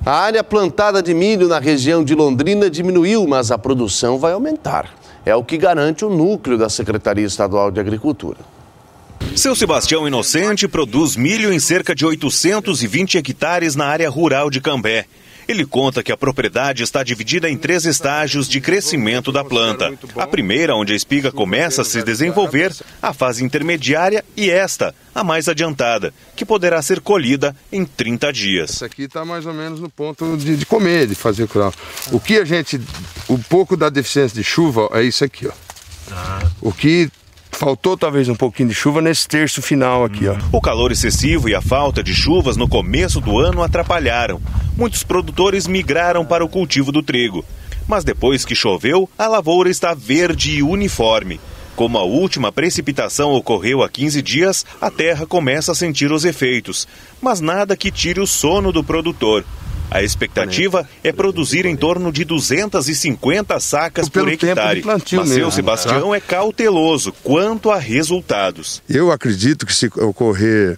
A área plantada de milho na região de Londrina diminuiu, mas a produção vai aumentar. É o que garante o núcleo da Secretaria Estadual de Agricultura. Seu Sebastião Inocente produz milho em cerca de 820 hectares na área rural de Cambé. Ele conta que a propriedade está dividida em 3 estágios de crescimento da planta. A primeira, onde a espiga começa a se desenvolver, a fase intermediária e esta, a mais adiantada, que poderá ser colhida em 30 dias. Essa aqui está mais ou menos no ponto de comer, de fazer coral. O pouco da deficiência de chuva é isso aqui, ó. O que faltou talvez um pouquinho de chuva nesse terço final aqui, ó. O calor excessivo e a falta de chuvas no começo do ano atrapalharam. Muitos produtores migraram para o cultivo do trigo. Mas depois que choveu, a lavoura está verde e uniforme. Como a última precipitação ocorreu há 15 dias, a terra começa a sentir os efeitos. Mas nada que tire o sono do produtor. A expectativa é produzir em torno de 250 sacas por hectare. Mas seu Sebastião é cauteloso quanto a resultados. Eu acredito que se ocorrer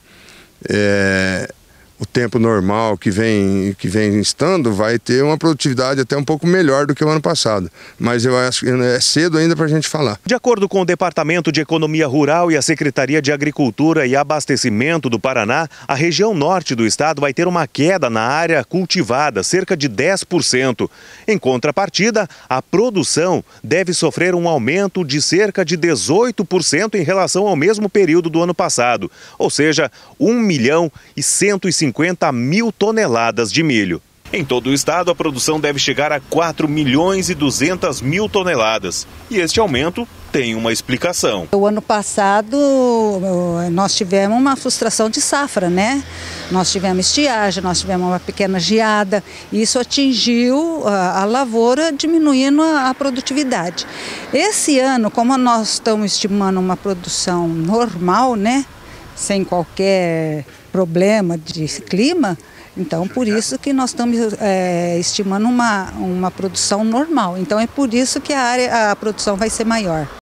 o tempo normal que vem estando, vai ter uma produtividade até um pouco melhor do que o ano passado. Mas eu acho que é cedo ainda para a gente falar. De acordo com o Departamento de Economia Rural e a Secretaria de Agricultura e Abastecimento do Paraná, a região norte do estado vai ter uma queda na área cultivada, cerca de 10%. Em contrapartida, a produção deve sofrer um aumento de cerca de 18% em relação ao mesmo período do ano passado, ou seja, 1.150.000 toneladas de milho. Em todo o estado, a produção deve chegar a 4.200.000 toneladas. E este aumento tem uma explicação. O ano passado, nós tivemos uma frustração de safra, né? Nós tivemos estiagem, nós tivemos uma pequena geada. E isso atingiu a lavoura, diminuindo a produtividade. Esse ano, como nós estamos estimando uma produção normal, né? Sem qualquer problema de clima, então por isso que nós estamos estimando uma produção normal. Então é por isso que a produção vai ser maior.